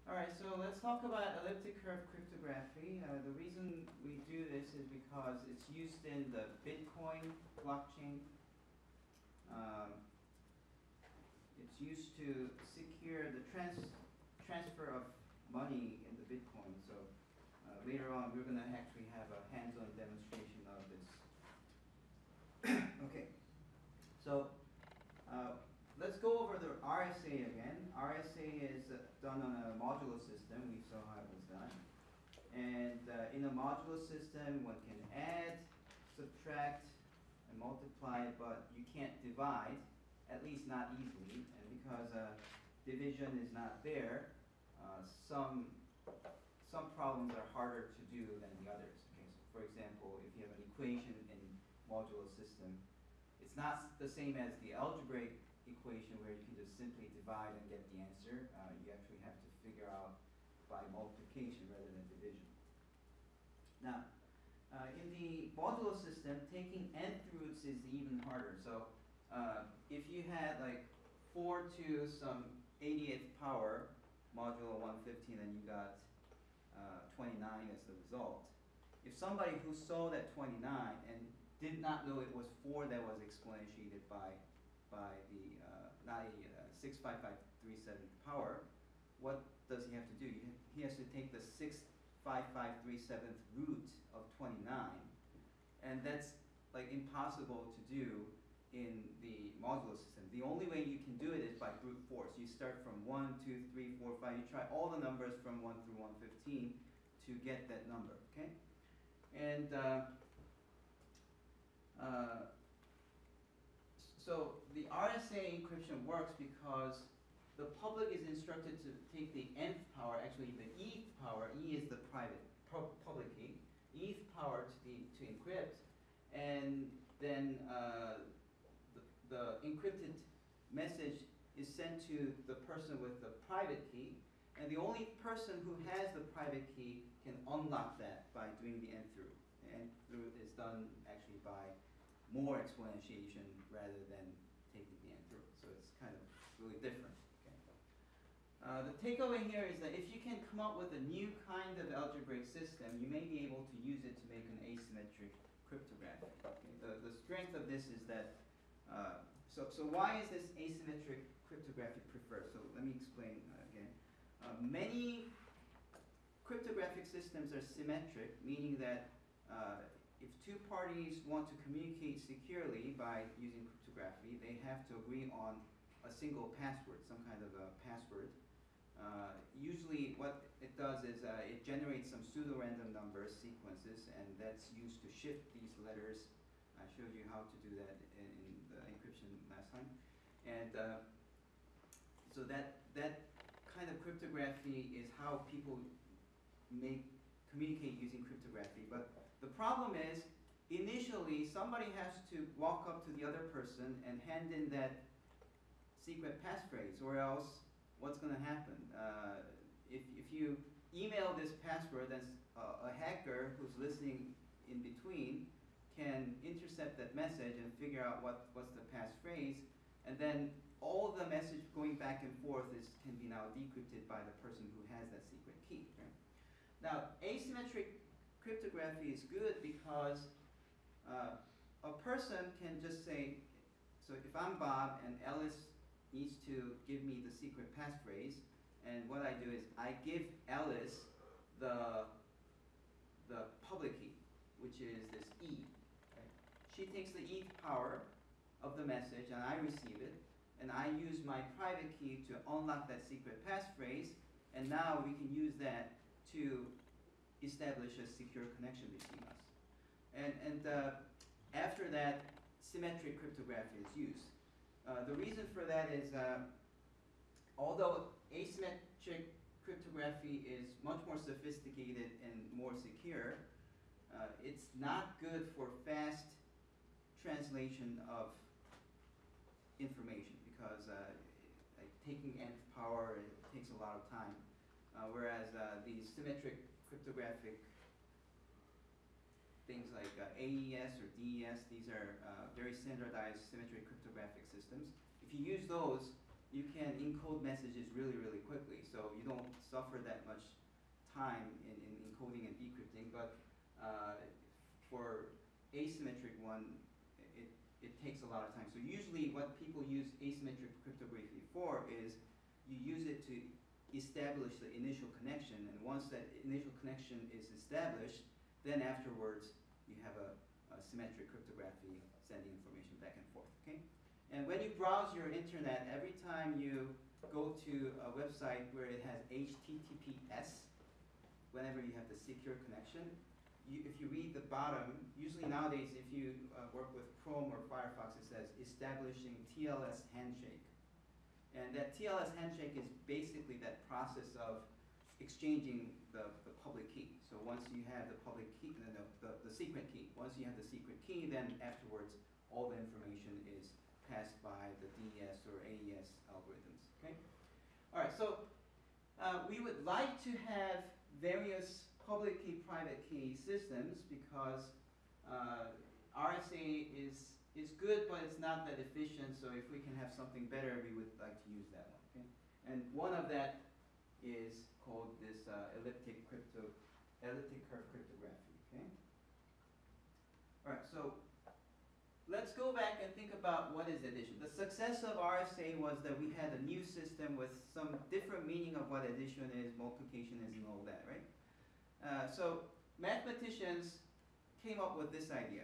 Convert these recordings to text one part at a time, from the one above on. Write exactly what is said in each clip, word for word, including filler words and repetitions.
All right, so let's talk about elliptic curve cryptography. Uh, the reason we do this is because it's used in the Bitcoin blockchain. Um, it's used to secure the trans transfer of money in the Bitcoin. So uh, later on, we're going to actually have a hands-on demonstration of this. Okay, so uh, let's go over the R S A again. R S A is uh, done on a modulo system. We saw how it was done. And uh, in a modulo system, one can add, subtract, and multiply, but you can't divide, at least not easily. And because uh, division is not there, uh, some, some problems are harder to do than the others. Okay, so for example, if you have an equation in modulo system, it's not the same as the algebraic equation where you can just simply divide and get the answer. Uh, you actually have to figure out by multiplication rather than division. Now, uh, in the modulo system, taking nth roots is even harder. So uh, if you had like four to some eightieth power modulo one fifteen and you got uh, twenty-nine as the result, if somebody who saw that twenty-nine and did not know it was four that was exponentiated by by the uh, not a uh, six five five three seven power, what does he have to do? He has to take the six five five three seventh root of twenty-nine, and that's like impossible to do in the modulo system. The only way you can do it is by brute force. You start from one, two, three, four, five. You try all the numbers from one through one fifteen to get that number. Okay, and uh, uh, so the R S A encryption works because the public is instructed to take the nth power, actually the eth power. E is the private public key. eth power to the to encrypt, and then uh, the, the encrypted message is sent to the person with the private key, and the only person who has the private key can unlock that by doing the nth root. The nth root is done actually by more exponentiation rather than taking the nth root. So it's kind of really different. Okay. Uh, the takeaway here is that if you can come up with a new kind of algebraic system, you may be able to use it to make an asymmetric cryptography. Okay. The, the strength of this is that, uh, so, so why is this asymmetric cryptography preferred? So let me explain uh, again. Uh, many cryptographic systems are symmetric, meaning that uh, if two parties want to communicate securely by using cryptography, they have to agree on a single password, some kind of a password. Uh, usually what it does is uh, it generates some pseudo-random numbers, sequences, and that's used to shift these letters. I showed you how to do that in, in the encryption last time. And uh, so that, that kind of cryptography is how people make communicate using cryptography. But the problem is, initially, somebody has to walk up to the other person and hand in that secret passphrase, or else what's going to happen? Uh, if, if you email this password, then a, a hacker who's listening in between can intercept that message and figure out what, what's the passphrase, and then all the message going back and forth is, can be now decrypted by the person who has that secret key. Right? Now, asymmetric cryptography is good because uh, a person can just say, so if I'm Bob and Alice needs to give me the secret passphrase, and what I do is I give Alice the, the public key, which is this E. Right? She takes the eth power of the message and I receive it, and I use my private key to unlock that secret passphrase, and now we can use that to establish a secure connection between us. And, and uh, after that, symmetric cryptography is used. Uh, the reason for that is, uh, although asymmetric cryptography is much more sophisticated and more secure, uh, it's not good for fast translation of information because uh, like taking nth power, it takes a lot of time. Uh, whereas uh, these symmetric cryptographic things like uh, A E S or D E S, these are uh, very standardized symmetric cryptographic systems. If you use those, you can encode messages really, really quickly. So so you don't suffer that much time in, in encoding and decrypting. But uh, for asymmetric one, it, it takes a lot of time. So usually what people use asymmetric cryptography for is you use it to establish the initial connection, and once that initial connection is established, then afterwards you have a, a symmetric cryptography sending information back and forth, okay? And when you browse your internet, every time you go to a website where it has H T T P S, whenever you have the secure connection, you, if you read the bottom, usually nowadays if you uh, work with Chrome or Firefox, it says establishing T L S handshake. And that T L S handshake is basically that process of exchanging the, the public key. So once you have the public key, the, the, the secret key, once you have the secret key, then afterwards all the information is passed by the D E S or A E S algorithms, okay? All right, so uh, we would like to have various public key, private key systems because uh, R S A is is good, but it's not that efficient. So if we can have something better, we would like to use that one. Okay? And one of that is called this uh, elliptic crypto, elliptic curve cryptography. Okay. All right. So let's go back and think about what is addition. The success of R S A was that we had a new system with some different meaning of what addition is, multiplication is, and all that, right? Uh, so mathematicians came up with this idea.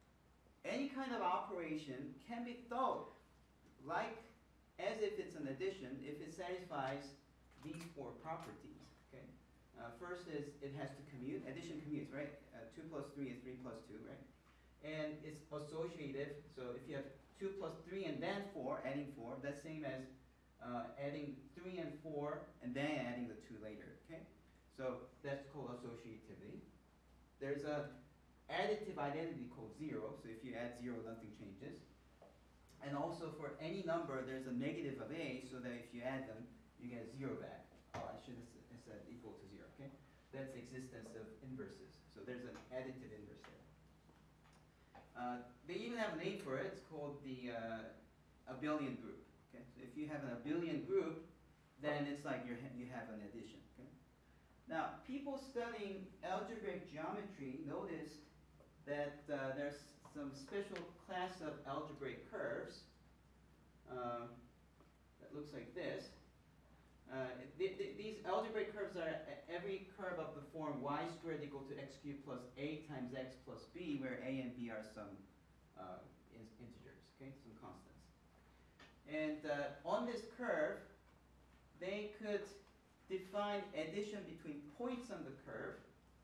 Any kind of operation can be thought like as if it's an addition if it satisfies these four properties. Okay. Uh, first is it has to commute. Addition commutes, right? Uh, two plus three is three plus two, right? And it's associative. So if you have two plus three and then four, adding four, that's same as uh, adding three and four and then adding the two later. Okay. So that's called associativity. There's a additive identity called zero, so if you add zero, nothing changes. And also for any number, there's a negative of a, so that if you add them, you get zero back. Oh, I should have said equal to zero, okay? That's the existence of inverses. So there's an additive inverse there. Uh, they even have a name for it. It's called the uh, abelian group. Okay? So if you have an abelian group, then it's like you're, you have an addition. Okay? Now, people studying algebraic geometry notice that uh, there's some special class of algebraic curves uh, that looks like this. Uh, th th these algebraic curves are every curve of the form y squared equal to x cubed plus a times x plus b, where a and b are some uh, in integers, okay, some constants. And uh, on this curve, they could define addition between points on the curve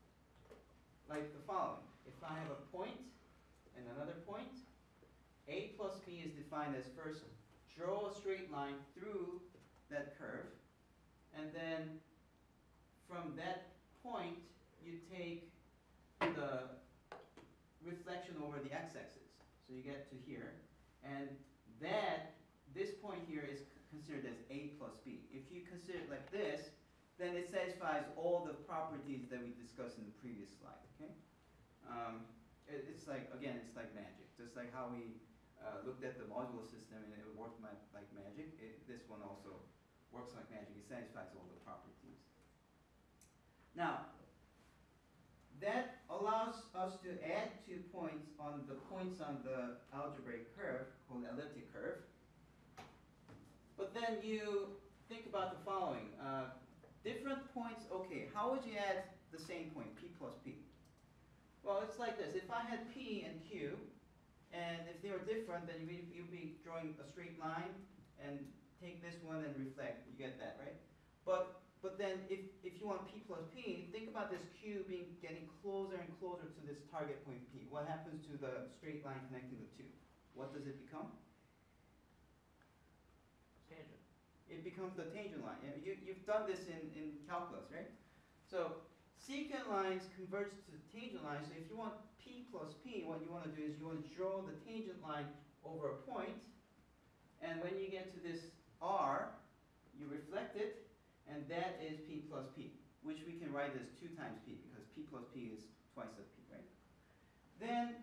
like the following. If I have a point and another point, a plus b is defined as first draw a straight line through that curve, and then from that point you take the reflection over the x-axis. So you get to here, and that, this point here is considered as a plus b. If you consider it like this, then it satisfies all the properties that we discussed in the previous slide, okay? Um, it, it's like, again, it's like magic. Just like how we uh, looked at the modular system and it worked ma like magic, it, this one also works like magic. It satisfies all the properties. Now, that allows us to add two points on the points on the algebraic curve, called the elliptic curve. But then you think about the following. Uh, different points, okay, how would you add the same point, p plus p? Well, it's like this. If I had p and q, and if they were different, then you'd, you'd be drawing a straight line and take this one and reflect. You get that, right? But but then if, if you want p plus p, think about this q being getting closer and closer to this target point p. What happens to the straight line connecting the two? What does it become? Tangent. It becomes the tangent line. You, you've done this in, in calculus, right? So secant lines converge to tangent lines. So if you want p plus p, what you want to do is you want to draw the tangent line over a point, and when you get to this r, you reflect it, and that is p plus p, which we can write as two times p, because p plus p is twice of p, right? Then,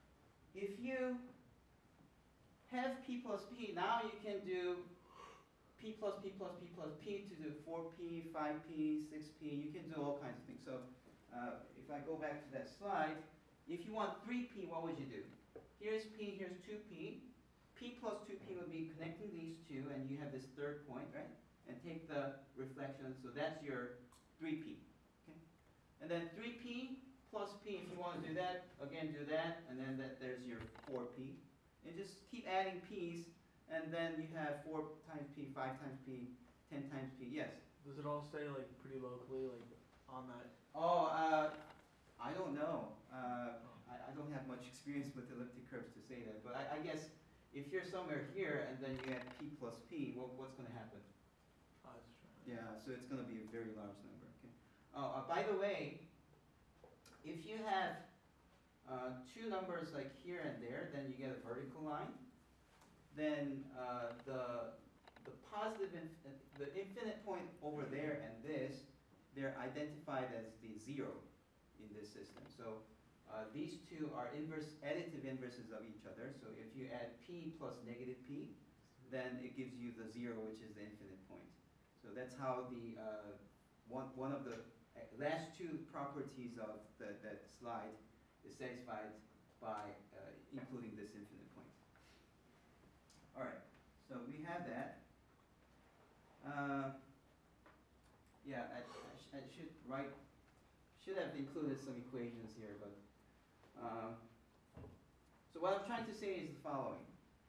if you have p plus p, now you can do p plus p plus p plus p to do four p, five p, six p. You can do all kinds of things. So uh, if I go back to that slide, if you want three p, what would you do? Here's p, here's two p. P plus two p would be connecting these two, and you have this third point, right? And take the reflection, so that's your three p. Okay? And then three p plus p, if you want to do that, again do that, and then that there's your four p. And just keep adding p's, and then you have four times p, five times p, ten times p. Yes? Does it all stay like pretty locally, like on that? Oh, uh, I don't know. Uh, I, I don't have much experience with elliptic curves to say that, but I, I guess if you're somewhere here and then you add p plus p, what, what's going to happen? Oh, that's true. Yeah, so it's going to be a very large number. Okay. Oh, uh, by the way, if you have uh, two numbers like here and there, then you get a vertical line. Then uh, the the positive, inf the infinite point over there and this, they're identified as the zero in this system. So uh, these two are inverse, additive inverses of each other. So if you add p plus negative p, then it gives you the zero, which is the infinite point. So that's how the uh, one one of the last two properties of the, that slide is satisfied by uh, including this infinite point. All right, so we have that. Uh, yeah, I, I, sh I should write, should have included some equations here, but uh, so what I'm trying to say is the following.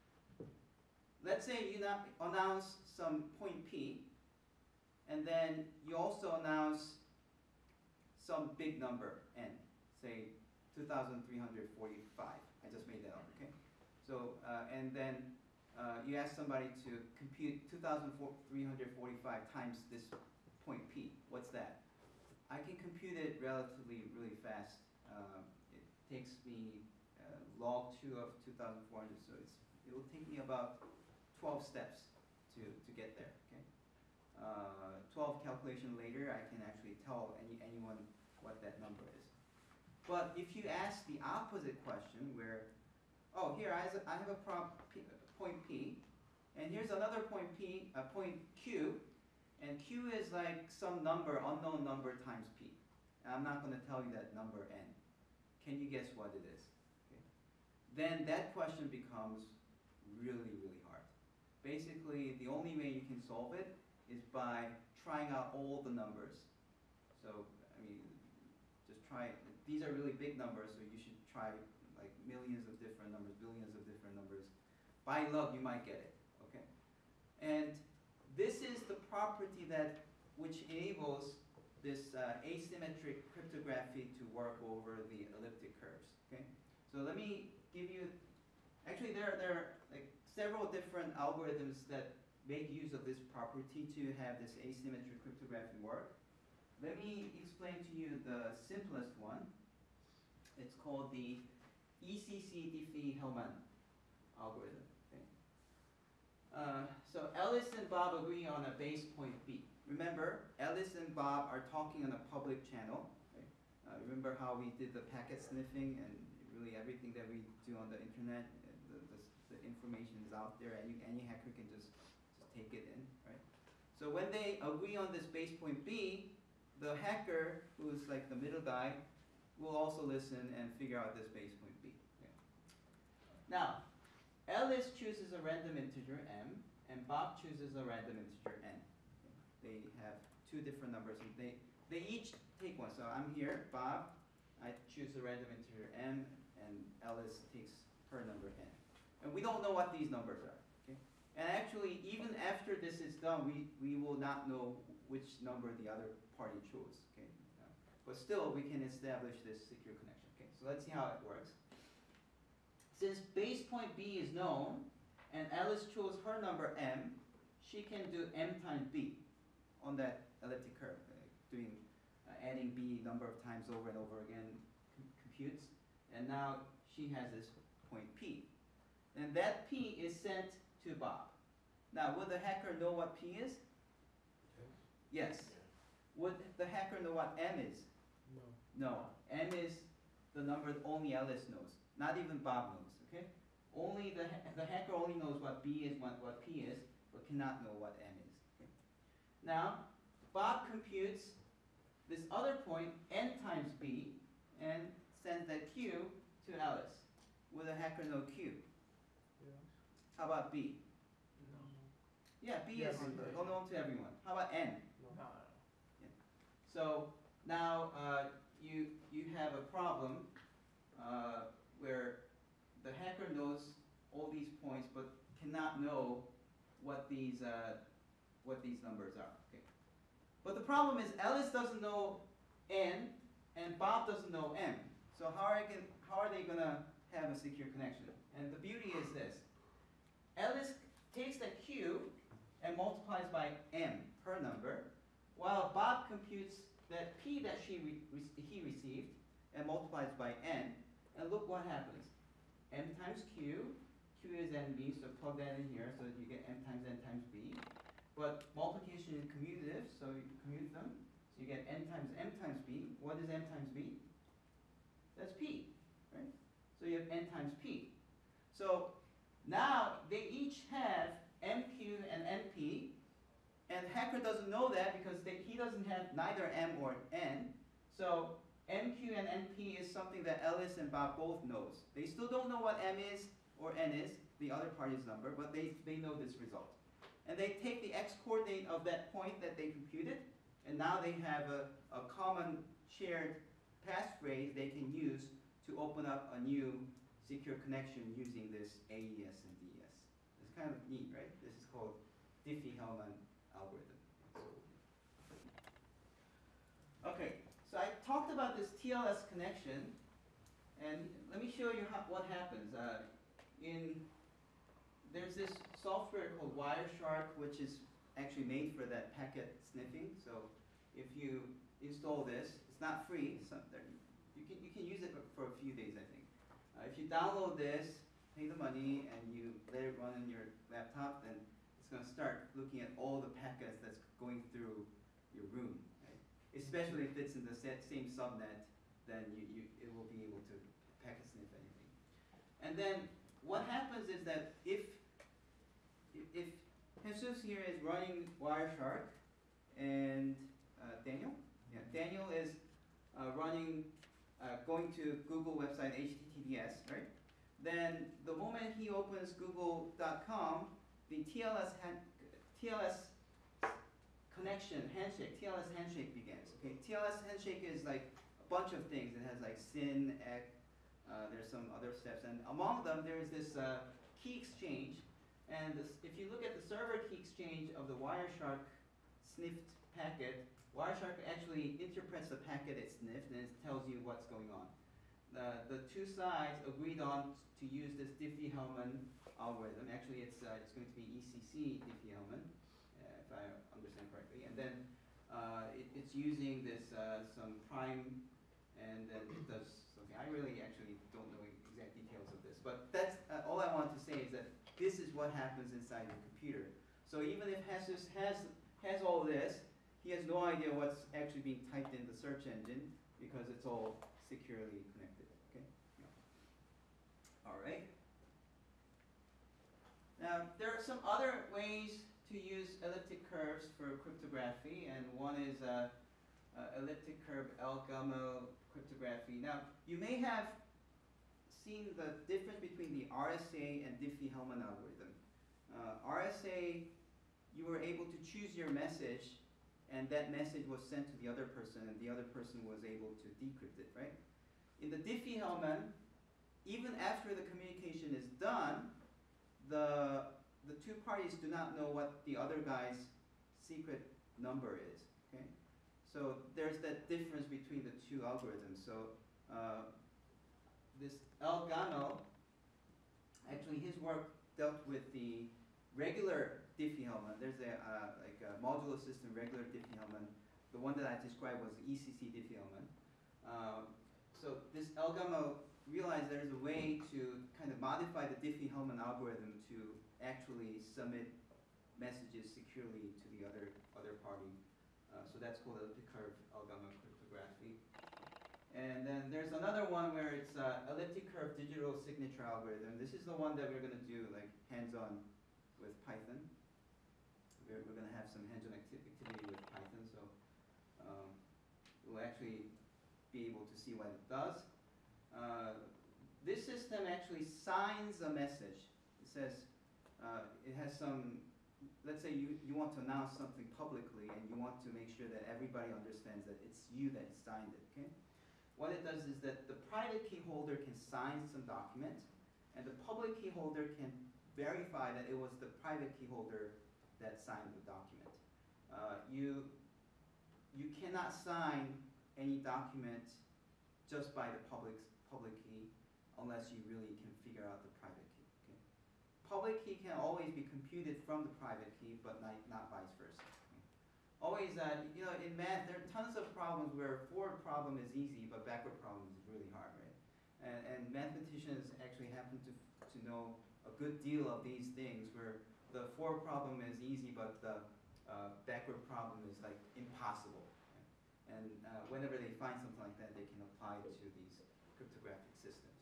Let's say you not announce some point P, and then you also announce some big number n, say two thousand three hundred forty-five. I just made that up, okay? So, uh, and then uh, you ask somebody to compute two thousand three hundred forty-five times this point P. What's that? I can compute it relatively really fast. Uh, it takes me uh, log two of two thousand four hundred, so it's, it will take me about twelve steps to, to get there, okay? Uh, twelve calculation later, I can actually tell any, anyone what that number is. But if you ask the opposite question where, oh, here I have a, I have a prop P, point P, and here's another point P, a point Q, and Q is like some number, unknown number times P. And I'm not going to tell you that number n. Can you guess what it is? Okay. Then that question becomes really, really hard. Basically, the only way you can solve it is by trying out all the numbers. So, I mean, just try, these are really big numbers, so you should try like millions of different numbers, billions of different numbers. By luck, you might get it, okay? And this is the property that, which enables this uh, asymmetric cryptography to work over the elliptic curves, okay? So let me give you, actually there, there are like several different algorithms that make use of this property to have this asymmetric cryptography work. Let me explain to you the simplest one. It's called the E C C Diffie-Hellman algorithm. Okay? Uh, so Alice and Bob agree on a base point B. Remember, Alice and Bob are talking on a public channel. Okay? Uh, remember how we did the packet sniffing and really everything that we do on the internet, the, the, the information is out there, and you, any hacker can just, just take it in, right? So when they agree on this base point B, the hacker, who's like the middle guy, will also listen and figure out this base point B. Okay. Now, Alice chooses a random integer m, and Bob chooses a random integer n. Okay. They have two different numbers, and they, they each take one. So I'm here, Bob, I choose a random integer m, and Alice takes her number n. And we don't know what these numbers are. Okay? And actually, even after this is done, we, we will not know which number the other party chose. Okay? Uh, but still, we can establish this secure connection. Okay? So let's see how it works. Since base point B is known, and Alice chose her number m, she can do m times b on that elliptic curve, uh, doing uh, adding b number of times over and over again com computes, and now she has this point p. And that p is sent to Bob. Now, would the hacker know what p is? Yes. Would the hacker know what m is? No. No. M is the number that only Alice knows. Not even Bob knows, okay? Only the, ha the hacker only knows what b is, what, what p is, but cannot know what n is. Okay? Now, Bob computes this other point, n times b, and sends that q to Alice with a hacker node q. Yeah. How about b? No. Yeah, b Yeah, is b. unknown to everyone. How about n? No. No. So now uh, you you have a problem uh, where the hacker knows all these points but cannot know what these uh, what these numbers are. Okay. But the problem is Alice doesn't know n and Bob doesn't know m. So how are, can, how are they going to have a secure connection? And the beauty is this. Alice takes that q and multiplies by m, her number, while Bob computes that p that she re re he received and multiplies by n. And look what happens. M times q, q is nb, so plug that in here so that you get m times n times b. But multiplication is commutative, so you commute them. So you get n times m times b. What is m times b? That's p, right? So you have n times p. So now they each have mq and np, and hacker doesn't know that because they, he doesn't have neither m or n. So mq and np is something that Alice and Bob both knows. They still don't know what m is or n is, the other party's number, but they, they know this result. And they take the x-coordinate of that point that they computed, and now they have a, a common shared passphrase they can use to open up a new secure connection using this A E S and D E S. It's kind of neat, right? This is called Diffie-Hellman algorithm. Okay, so I talked about this T L S connection, and let me show you how, what happens. Uh, in There's this software called Wireshark, which is actually made for that packet sniffing. So if you install this, it's not free. It's not there. You can you can use it for a few days, I think. Uh, if you download this, pay the money, and you let it run on your laptop, then it's going to start looking at all the packets that's going through your room. Right? Especially if it's in the same subnet, then you, you it will be able to packet sniff anything. And then what happens is that if if Jesus here is running Wireshark, and uh, Daniel, yeah, Daniel is uh, running, uh, going to Google website H T T P S, right? Then the moment he opens google dot com, the T L S hand, T L S connection handshake, T L S handshake begins. Okay, T L S handshake is like a bunch of things. It has like S Y N, E C, uh, there's some other steps, and among them there is this uh, key exchange. And this, if you look at the server key exchange of the Wireshark sniffed packet, Wireshark actually interprets the packet it sniffed and it tells you what's going on. The, the two sides agreed on to use this Diffie-Hellman algorithm. Actually, it's, uh, it's going to be E C C Diffie-Hellman, uh, if I understand correctly. And then uh, it, it's using this uh, some prime, and then it does something. I really actually don't know exact details of this, but that's uh, all I want to say is that this is what happens inside your computer. So even if Jesus has, has all this, he has no idea what's actually being typed in the search engine because it's all securely connected. Okay. All right. Now there are some other ways to use elliptic curves for cryptography, and one is uh, uh, elliptic curve L-Gamal cryptography. Now you may have seen the difference between the R S A and Diffie-Hellman algorithm. Uh, R S A, you were able to choose your message, and that message was sent to the other person, and the other person was able to decrypt it, right? In the Diffie-Hellman, even after the communication is done, the, the two parties do not know what the other guy's secret number is, okay? So there's that difference between the two algorithms. So uh, this L-Gamal, actually his work dealt with the regular Diffie-Hellman. There's a uh, like a modulo system regular Diffie-Hellman. The one that I described was the E C C Diffie-Hellman. Um, so this L-Gamal realized there's a way to kind of modify the Diffie-Hellman algorithm to actually submit messages securely to the other other party. Uh, so that's called elliptic curve L-Gamal cryptography. And then there's another one where it's uh, elliptic curve digital signature algorithm. This is the one that we're going to do like hands-on with Python. we're, we're gonna have some hands-on acti- activity with Python, so, um, we'll actually be able to see what it does. Uh, this system actually signs a message. It says, uh, it has some, let's say you, you want to announce something publicly and you want to make sure that everybody understands that it's you that signed it, okay? What it does is that the private key holder can sign some document, and the public key holder can verify that it was the private key holder that signed the document. Uh, you, you cannot sign any document just by the public, public key unless you really can figure out the private key. Okay? Public key can always be computed from the private key, but not, not vice versa. Okay? Always, uh, you know, in math, there are tons of problems where forward problem is easy, but backward problem is really hard, right? And, and mathematicians actually happen to, to know a good deal of these things where the forward problem is easy, but the uh, backward problem is like impossible. Okay? And uh, whenever they find something like that, they can apply it to these cryptographic systems.